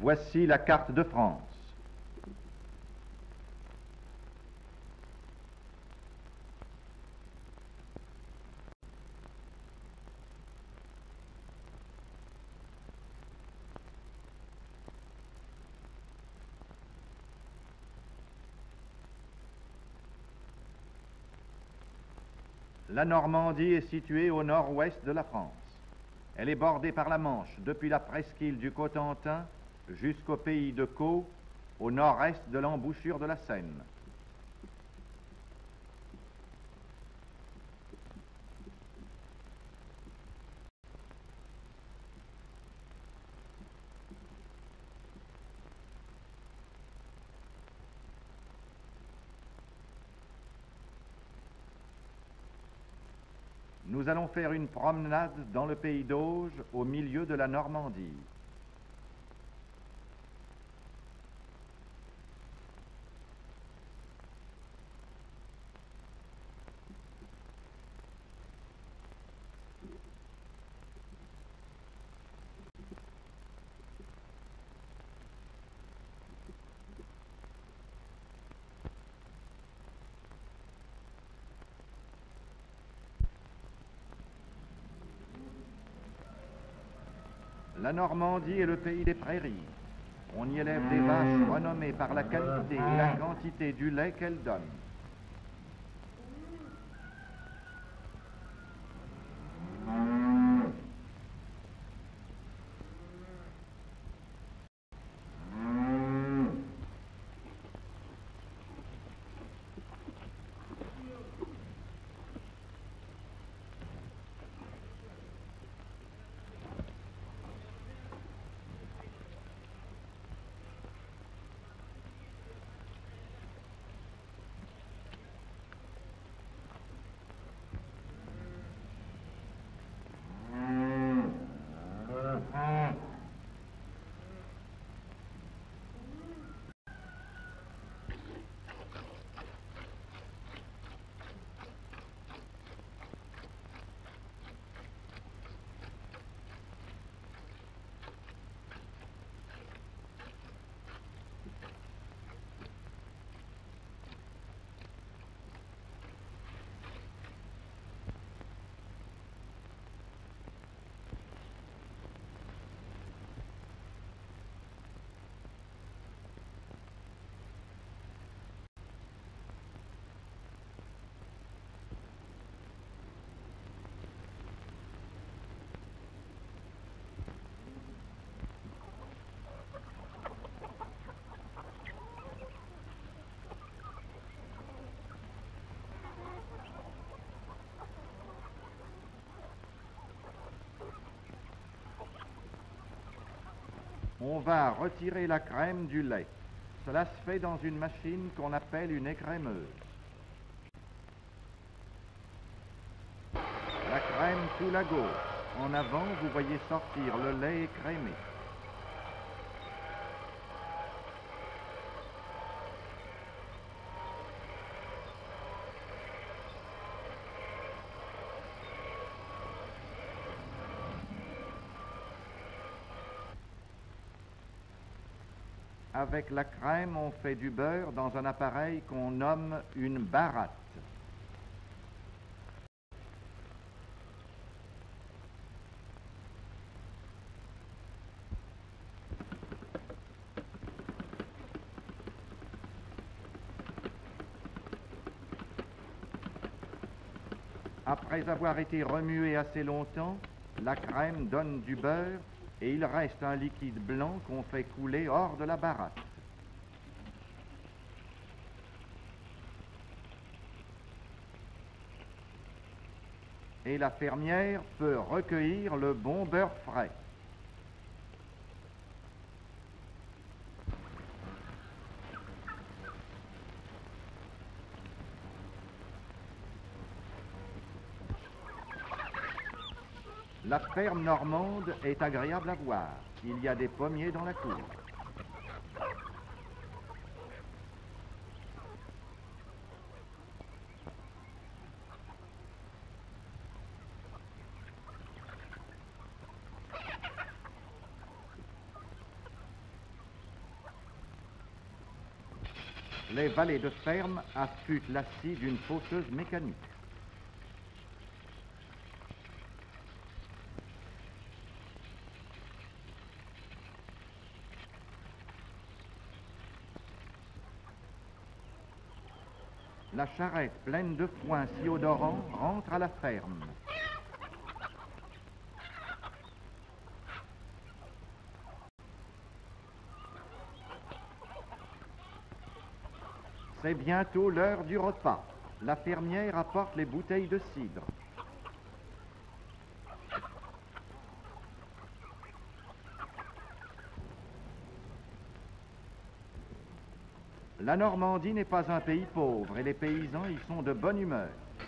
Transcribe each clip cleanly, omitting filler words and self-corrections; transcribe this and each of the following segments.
Voici la carte de France. La Normandie est située au nord-ouest de la France. Elle est bordée par la Manche depuis la presqu'île du Cotentin jusqu'au pays de Caux, au nord-est de l'embouchure de la Seine. Nous allons faire une promenade dans le pays d'Auge, au milieu de la Normandie. La Normandie est le pays des prairies. On y élève des vaches renommées par la qualité et la quantité du lait qu'elles donnent. On va retirer la crème du lait. Cela se fait dans une machine qu'on appelle une écrémeuse. La crème coule à gauche. En avant, vous voyez sortir le lait écrémé. Avec la crème, on fait du beurre dans un appareil qu'on nomme une baratte. Après avoir été remuée assez longtemps, la crème donne du beurre et il reste un liquide blanc qu'on fait couler hors de la baratte. Et la fermière peut recueillir le bon beurre frais. La ferme normande est agréable à voir. Il y a des pommiers dans la cour. les valets de ferme affûtent la scie d'une faucheuse mécanique. La charrette pleine de foin si odorant rentre à la ferme. C'est bientôt l'heure du repas. La fermière apporte les bouteilles de cidre. La Normandie n'est pas un pays pauvre et les paysans y sont de bonne humeur.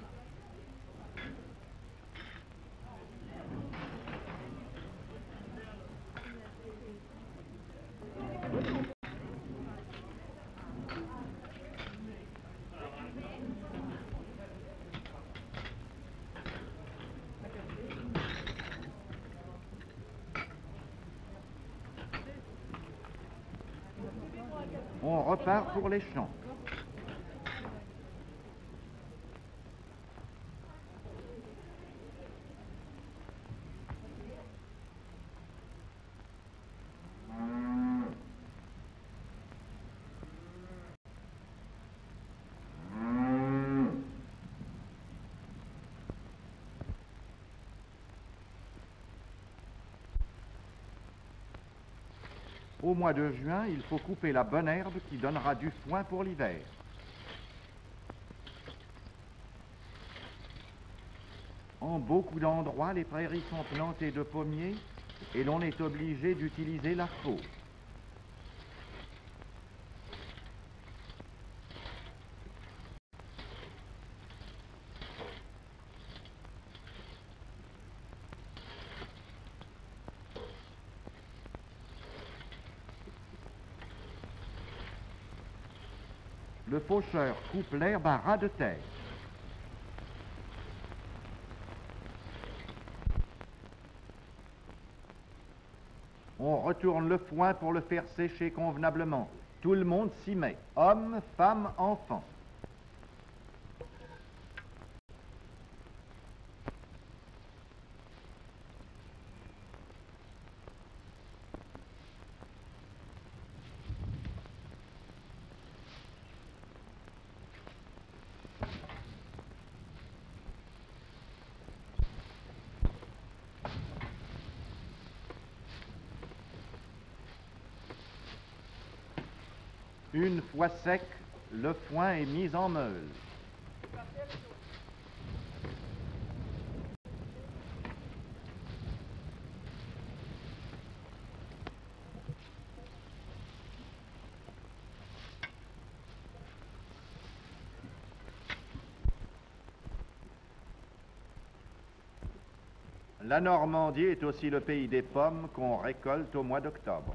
On repart pour les champs. Au mois de juin, il faut couper la bonne herbe qui donnera du foin pour l'hiver. En beaucoup d'endroits, les prairies sont plantées de pommiers et l'on est obligé d'utiliser la faux. Le faucheur coupe l'herbe à ras de terre. On retourne le foin pour le faire sécher convenablement. Tout le monde s'y met, hommes, femmes, enfants. Une fois sec, le foin est mis en meule. La Normandie est aussi le pays des pommes qu'on récolte au mois d'octobre.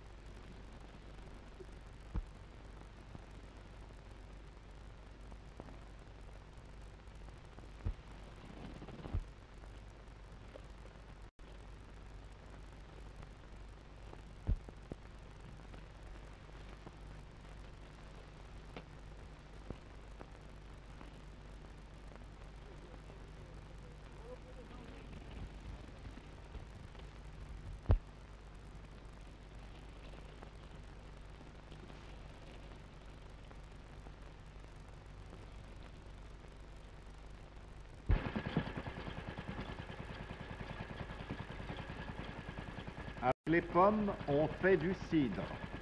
Avec les pommes, on fait du cidre.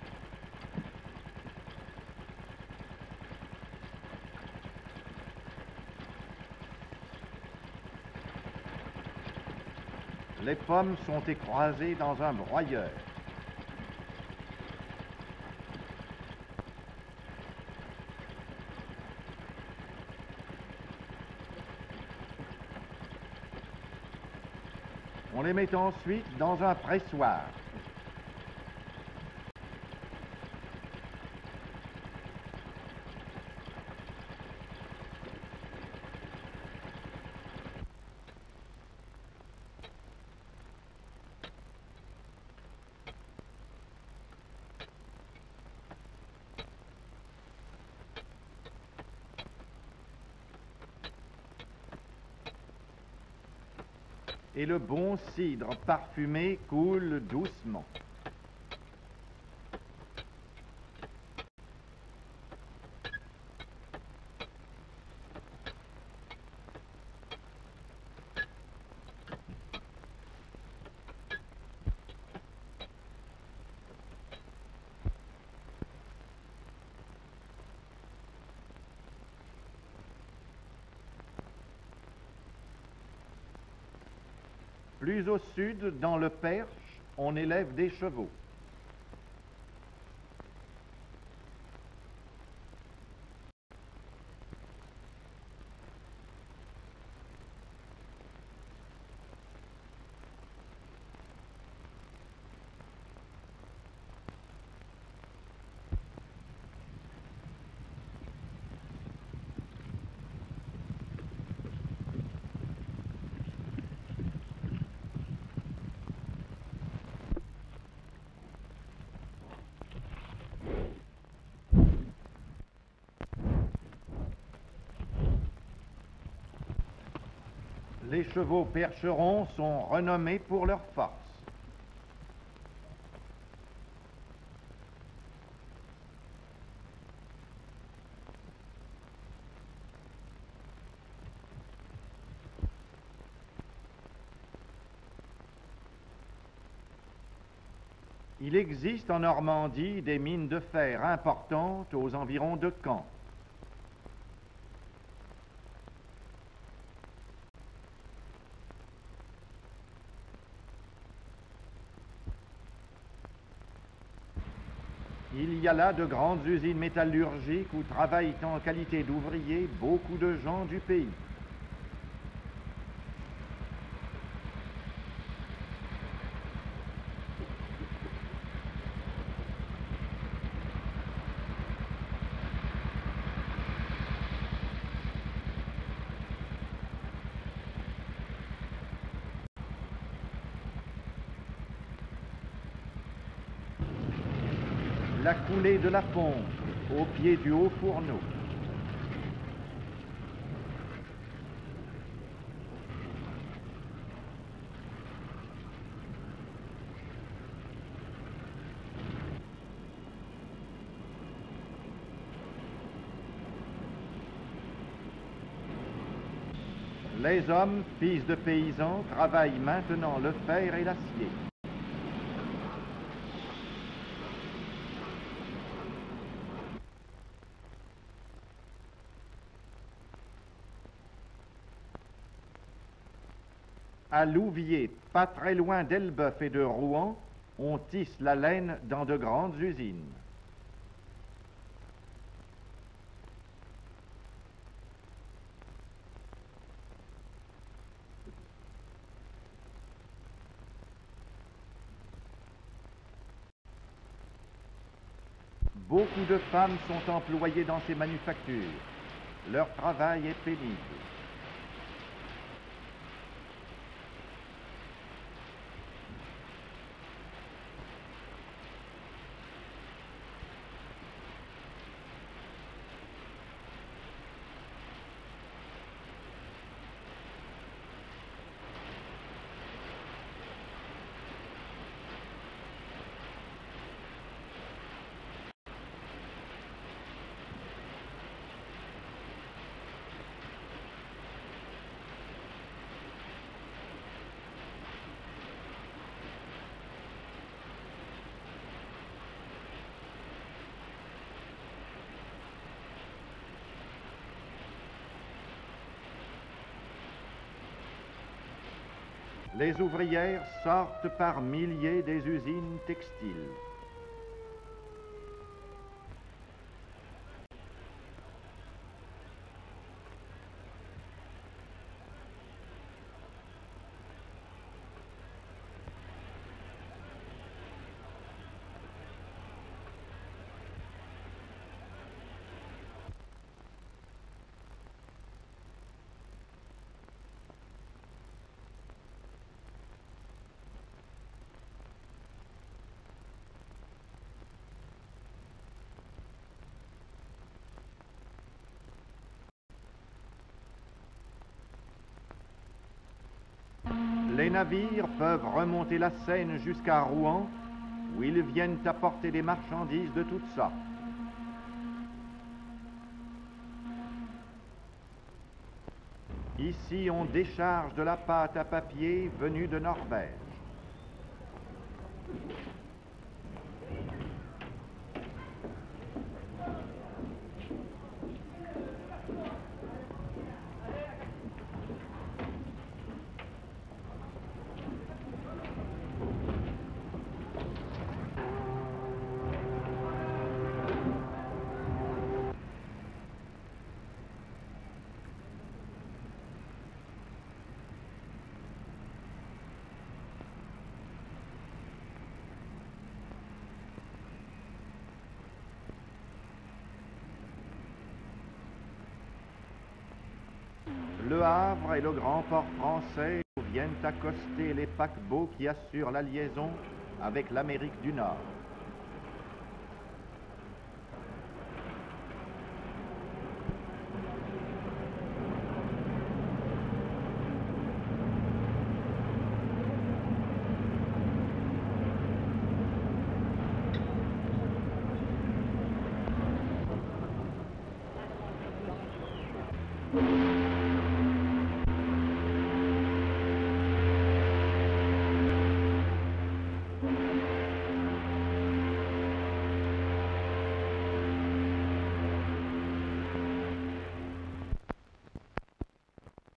Les pommes sont écrasées dans un broyeur. On les met ensuite dans un pressoir. et le bon cidre parfumé coule doucement. Plus au sud, dans le Perche, on élève des chevaux. Les chevaux percherons sont renommés pour leur force. Il existe en Normandie des mines de fer importantes aux environs de Caen. Il y a là de grandes usines métallurgiques où travaillent en qualité d'ouvriers beaucoup de gens du pays. La coulée de la pompe au pied du haut fourneau. Les hommes, fils de paysans, travaillent maintenant le fer et l'acier. À Louviers, pas très loin d'Elbeuf et de Rouen, on tisse la laine dans de grandes usines. Beaucoup de femmes sont employées dans ces manufactures. Leur travail est pénible. Les ouvrières sortent par milliers des usines textiles. Les navires peuvent remonter la Seine jusqu'à Rouen, où ils viennent apporter des marchandises de toutes sortes. Ici, on décharge de la pâte à papier venue de Norvège. Le Havre et le grand port français viennent accoster les paquebots qui assurent la liaison avec l'Amérique du Nord.